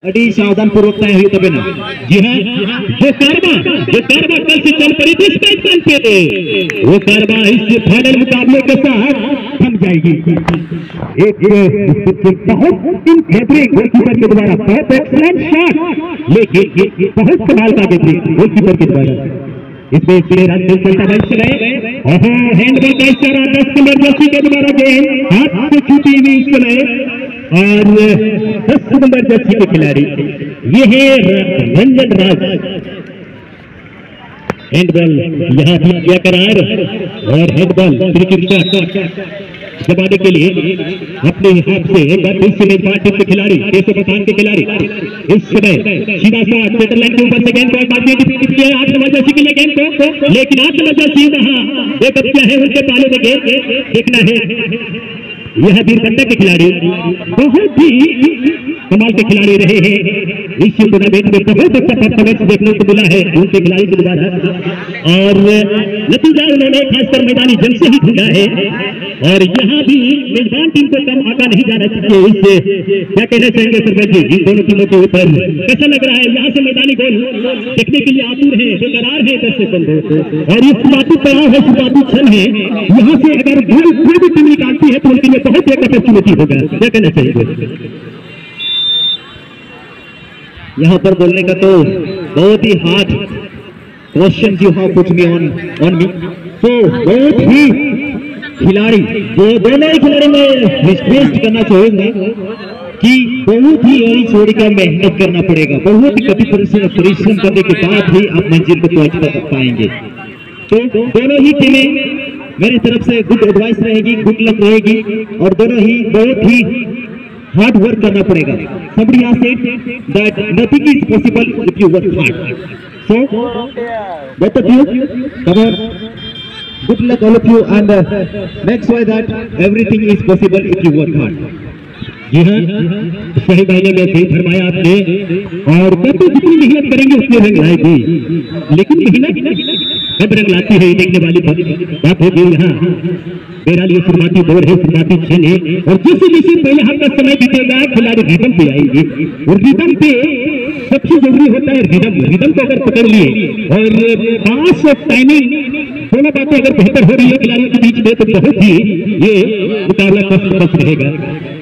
अड़ी सावधान पूर्वक तय हुई तबे ना। जी हाँ, जो कारवा कल से चल पड़ी थी स्पेन पे, वो कारवा इस फाइनल मुकाबले के साथ थम जाएगी। एक बहुत बेहतरीन गोलकीपर के द्वारा बहुत एक्सीलेंट शॉट, लेकिन बहुत कमाल का बेहतरीन गोलकीपर के द्वारा इसमें प्लेयर अंदर चलता बच गए। हैंडबॉल का इशारा 10 नंबर जर्सी के द्वारा गेंद हाथ से छूटी हुई इस समय, और 10 नंबर जर्सी के खिलाड़ी ये है रंजन राज। हैंडबॉल यहाँ भी किया करार, और हैंडबॉल जमाने के लिए अपने हाथ से एक बार फिर से मेजबान टीम के खिलाड़ी देशों पठान के खिलाड़ी इस समय सीधा सा सेंटर लाइन के ऊपर से गेंद को मारते हैं 8 नंबर जर्सी के लिए गेंद को, लेकिन 8 नंबर जर्सी वहां एक क्या है उनके पाले में गेंद देखना है। यह वीरबंदर के खिलाड़ी बहुत ही कमाल के खिलाड़ी रहे हैं इस टूर्नामेंट में, बहुत अच्छा परफॉर्मेंस देखने को मिला है उनके खिलाड़ी के द्वारा, और नतीजा उन्होंने खासकर मैदानी जंग से ही ढूंढा है। और यहाँ भी मेजबान टीम को कम आका नहीं जाना चाहिए। इससे क्या कहना चाहेंगे सरपंच जी इन दोनों टीमों के ऊपर कैसा लग रहा है? यहाँ से मैदानी गोल देखने के लिए आतुर है, बेकरार है दर्शक बंधु, और ये शुरुआती पड़ाव है, शुरुआती क्षण है। यहाँ से अगर कोई भी टीम निकालती है तो उनके लिए बहुत एक अपॉर्चुनिटी होगा। क्या कहना चाहिए? यहाँ पर बोलने का तो बहुत ही hard question you have put me on me, तो बहुत ही खिलाड़ी दोनों ही खिलाड़ी में रिक्वेस्ट करना चाहूंगा कि बहुत ही छोड़ कर मेहनत करना पड़ेगा, बहुत ही कठिन परिश्रम करने के बाद ही आप मंजिल को पहुंच कर पाएंगे। तो दोनों ही टीमें मेरी तरफ से गुड एडवाइस रहेगी, गुड लक रहेगी, और दोनों ही बहुत ही हार्ड वर्क करना पड़ेगा। Somebody has said that nothing is possible if you work hard. So, both of you, come on, good luck all of you, and make sure that everything is possible if you work hard. जी हाँ, सही महीने में सही फरमाया आपने, और तो जितनी मेहनत करेंगे उतनी रंग लाएगी, लेकिन मेहनत कब रंग लाती है देखने वाली बात होगी। यहाँ मेरा लिए शुरुआती दौर है, शुरुआती क्षण है, और जैसे पहले हफ्ता समय बीतेगा खिलाड़ी रिदम पे आएंगे, और रिदम पे सबसे जरूरी होता है रिदम को अगर पकड़ लिए और पास और टाइमिंग दोनों बातें अगर बेहतर हो रही है खिलाड़ियों के बीच में, तो बहुत ही ये मुकाबला कष्ट रहेगा।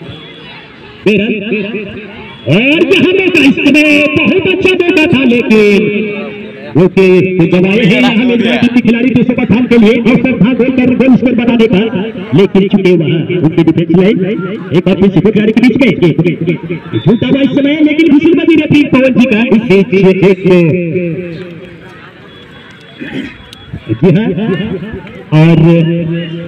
और यहाँ मौका इस समय बहुत अच्छा मौका था, लेकिन ओके जवाब है यहाँ मेजबान टीम के खिलाड़ी देशों का ठान के लिए अवसर था गोल स्कोर बनाने का, लेकिन चुके वहां उनकी डिफेंस लाइन एक और फिर से खिलाड़ी के बीच में झूठा हुआ इस समय, लेकिन विशेष बनी रहती पवन जी का जी हाँ। और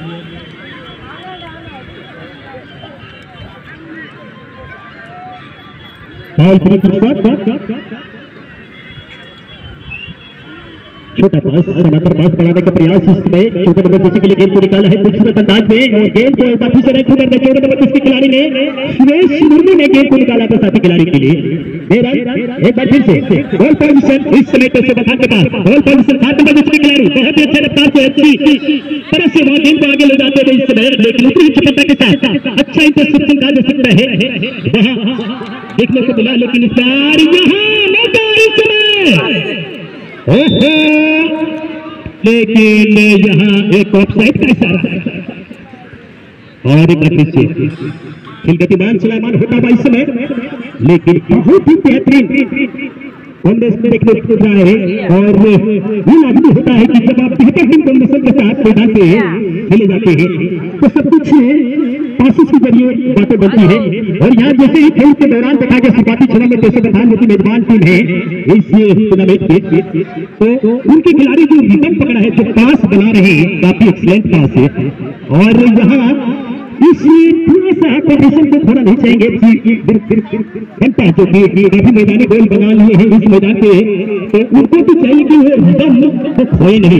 छोटा पास समानांतर पास बनाने का प्रयास इसमें 14 नंबर जर्सी के लिए गेंद को निकाला है खूबसूरत अंदाज में, और गेंद को काफी से रन करने 14 नंबर जर्सी के खिलाड़ी ने सुरेश मुर्मू ने गेंद को निकाला था साथी खिलाड़ी के लिए। एक बार फिर से बॉल पोजीशन इस समय से बता के पास बॉल पोजीशन 7 नंबर जर्सी के खिलाड़ी बहुत ही अच्छे रफ्तार से अच्छी तरह से वहां गेंद को आगे ले जाते थे इस समय, लेकिन उतनी चपलता के साथ अच्छा इंटरसेप्शन कहा जा सकता है वहां देखने को मिला, लेकिन इस बार यहाँ मौका इस समय लेकिन यहाँ एक ऑफसाइड का इशारा, और एक बार से खिलगतिमान सुलेमान होता हुआ इस समय, लेकिन बहुत ही बेहतरीन कांग्रेस में देखने को मिल रहा है। और ये लाजमी होता है कि जब आप बेहतरीन कांग्रेस के साथ मैदान पे खेले जाते हैं तो सब कुछ पासिस के जरिए बातें बनती है, और यहाँ जैसे ही खेल के दौरान देखा गया शुरुआती क्षणों में देशों प्रधान जो मेजबान टीम है इस टूर्नामेंट के, तो उनके खिलाड़ी जो रिदम पकड़ा है, जो पास बना रहे हैं काफी एक्सीलेंट पास है, और यहाँ इस पूरे सा कंडीशन को थोड़ा नहीं चाहेंगे घंटा जो काफी मैदानी गोल बना लिए हैं इस मैदान पे, तो उनको तो चाहिए कि वो रिदम तो खोए नहीं।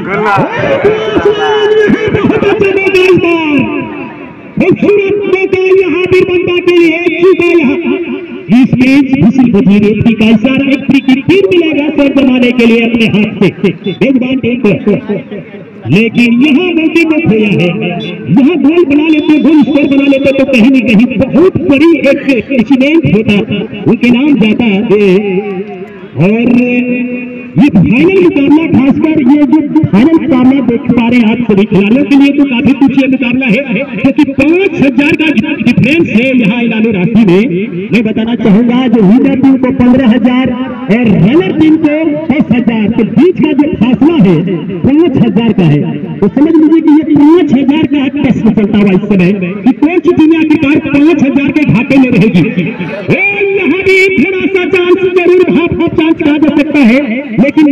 खूबसूरत मौका यहाँ वीरबंदा के लिए इस मैच विशिल बजीरेत्री का इशारा एक फ्री किक फिर मिलेगा सर जमाने के लिए अपने हाथ से मेजबान टीम को। लेकिन यहाँ मौके को खोया है। यहाँ गोल बना लेते, गोल स्कोर बना लेते तो कहीं न कहीं बहुत बड़ी एक इंसिडेंट होता, उनके नाम जाता है। और ये फाइनल मुकाबला, खासकर ये जो फाइनल मुकाबला देख पा रहे हैं आप सभी खिलाड़ियों के लिए तो काफी कुछ ये मुकाबला है, क्योंकि 5,000 का डिफरेंस है यहाँ इनामी राशि में। मैं बताना चाहूंगा जो लीडर टीम को 15,000 और रनर टीम को 10,000, तो बीच का जो फासला है 5,000 का है। तो समझ लीजिए कि ये 5,000 का टेस्ट चलता हुआ इस समय कि कौन सी टीम आखिरकार 5,000 के घाटे में रहेगी। यहाँ भी थोड़ा सा चांस जरूर हाफ चांस कहा जा सकता है, लेकिन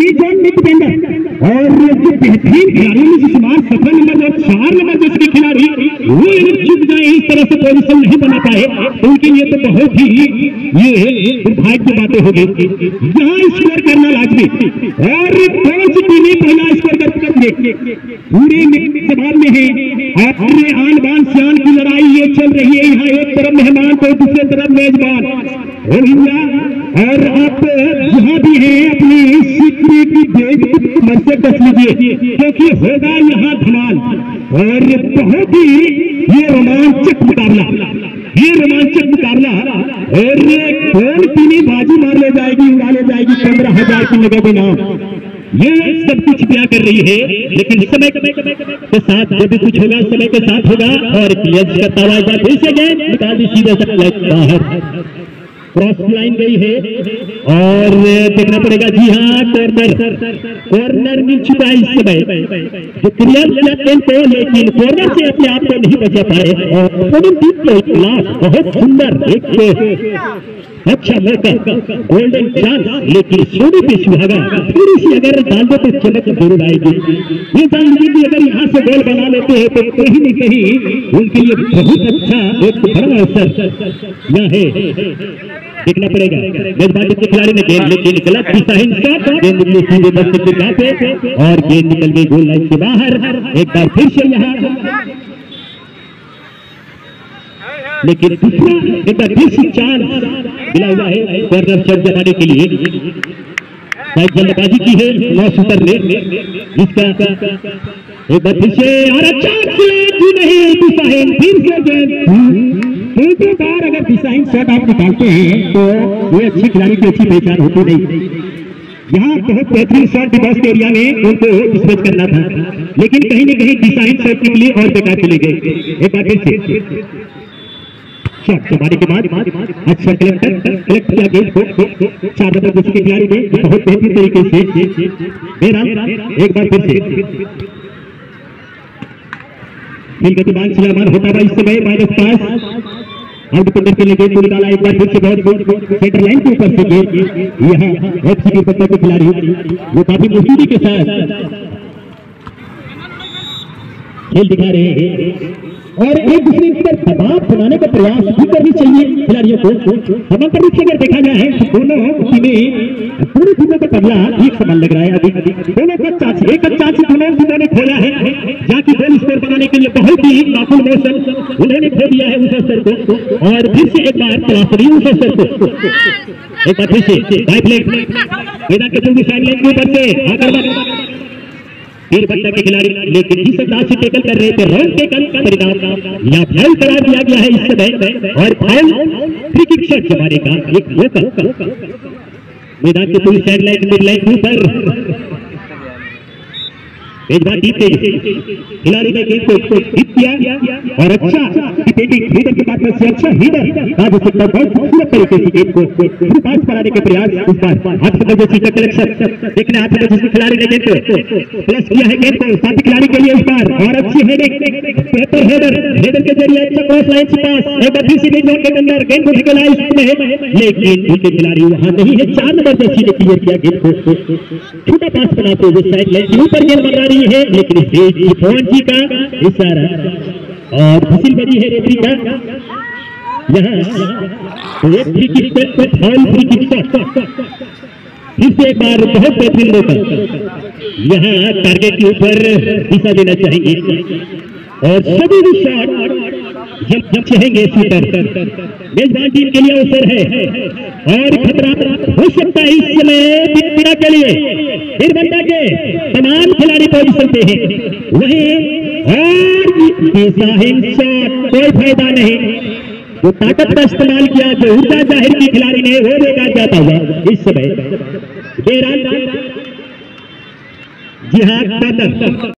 और जो बेहतरीन खिलाड़ियों में शुमार 17 नंबर और 4 नंबर जैसे खिलाड़ी वो चुप जाए, इस तरह से पोजीशन नहीं बना पाए, उनके लिए तो बहुत ही ये दुर्भाग्य की बातें होगी। यहाँ स्कोर करना लाजमी, और कौन सी टीमें पहला स्कोर करेंगे पूरे जवाब में है। अपने आन बान शान की लड़ाई ये चल रही है, यहाँ एक तरफ मेहमान तो दूसरे तरफ मेजबान। और आप यहाँ भी है अपनी सीखने की देख मन से कस लीजिए, क्योंकि होगा यहाँ धमाल और बहुत ही ये रोमांचक मुकाबला, ये रोमांचक मुकाबला। और कौन टीमें बाजी मार ले जाएगी, उड़ा ले जाएगी 15,000 की नगद इनाम, ये सब कुछ क्या कर रही है। लेकिन समय के साथ जब भी कुछ होगा समय के साथ होगा। और क्लियर करता हुआ फिर से गेंद निकाल दी सीधे बाहर, क्रॉस लाइन गई है और देखना पड़ेगा। जी हाँ, कॉर्नर मिल चुका है इस समय जो क्लियर को, लेकिन कॉर्नर से अपने आप को नहीं बचा पाए और टीम के खिलाफ बहुत सुंदर एक अच्छा मौका, गोल्डन चांस, लेकिन सोने पे सुहागा थोड़ी सी अगर डाल दो तो चमक जरूर आएगी। ये जान लीजिए कि अगर यहाँ से गोल बना लेते हैं तो कहीं न कहीं उनके लिए बहुत अच्छा एक बड़ा अवसर यह है। देखना पड़ेगा मेजबान के खिलाड़ी ने गेंद लेके निकला, गेंद निकली सीधे दर्शक के पे और गेंद निकल गई गोल लाइन के बाहर। एक बार फिर से यहाँ लेकिन दूसरा एक बार फिर से चांस मिला हुआ है कॉर्नर शॉट जमाने के लिए। जल्दबाजी की है 9 शूटर ने, जिसका एक बार फिर से और अच्छा नहीं फिर से गेंद बार अगर दिशाहीन शॉट आप निकालते हैं तो ये अच्छी खिलाड़ी की अच्छी पहचान होती नहीं। यहाँ बहुत बेहतरीन शॉट डिफेंस एरिया में उनको डिस्पैच करना था, लेकिन कहीं न कहीं दिशाहीन शॉट निकली और बेकार चले गए। एक बार फिर से शॉट जमाने के बाद अच्छा कलेक्ट किया गेंद को 4 नंबर जैसे खिलाड़ी ने बहुत बेहतरीन तरीके से मेरा। एक बार फिर से खेल गतिमान चलामान होता हुआ इस समय -5 आउट डिफेंडर के लिए गेंद को निकाला। एक बार फिर से बहुत सेंटर लाइन के ऊपर से गेंद यहाँ एफसी के खिलाड़ी वो काफी मजबूती के साथ खेल दिखा रहे हैं और एक दूसरे पर दबाव बनाने का प्रयास भी करनी चाहिए खिलाड़ियों को। समांतर रूप से अगर देखा जाए तो दोनों टीमें पूरी टीमों का तबला एक समान लग रहा है। अभी दोनों का चांस दोनों टीमों ने खोया है, जहाँ की गोल स्कोर बनाने के लिए बहुत ही माकूल मौसम उन्होंने खो दिया है उस अवसर को। और फिर से एक बार तलाश रही उस अवसर को, एक बार फिर से मैदान के पूर्वी साइड लाइन के ऊपर से आकर फिर बच्चा के खिलाड़ी, लेकिन जिस अंदाज से टेकल कर रहे थे राउंड के का परिणाम यहाँ फाउल करार दिया गया है इस समय। और फाउल फ्री किक शॉट जमाने का एक मौका मैदान के पूरी साइड लाइन मिड लाइन के ऊपर मेजबान टीम के खिलाड़ी ने गेंद को हिट किया और अच्छा डिफेंडिंग लीडर के बाद से अच्छा लीडर राज सकता बहुत खूबसूरत तरीके से गेंद को थ्रू पास बनाने के प्रयास। इस बार हाथ में जो सीधा कलेक्शन देखने हाथ में जिसके खिलाड़ी ने गेंद को प्लस किया है गेंद को साथी खिलाड़ी के लिए इस बार और अच्छी बेहतर हेडर के जरिए अच्छा क्रॉस लाइन से पास एक बार फिर से जोन के अंदर गेंद को निकला इसमें, लेकिन उनके खिलाड़ी वहां नहीं है। 4 नंबर जैसी ने क्लियर किया गेंद को छोटा पास बनाते हुए साइड लाइन के ऊपर गेंद बना रही है, लेकिन पवन जी का इशारा और फसिल बनी है रेफरी का। यहाँ फ्री किक पे फाउल फ्री किक फिर से एक बार बहुत बेहतरीन मौका यहाँ टारगेट के ऊपर दिशा देना चाहेंगे और सभी भी शॉट जब चाहेंगे शूटर मेजबान टीम के लिए अवसर है और खतरा हो सकता है इस समय के लिए। इस बंदा के तमाम खिलाड़ी पोजीशन पे हैं, वहीं और शॉट कोई फायदा नहीं। जो ताकत का इस्तेमाल किया, जो ऊर्जा जाहिर की खिलाड़ी ने, वो बेकार जाता हुआ इस समय। जी हाँ,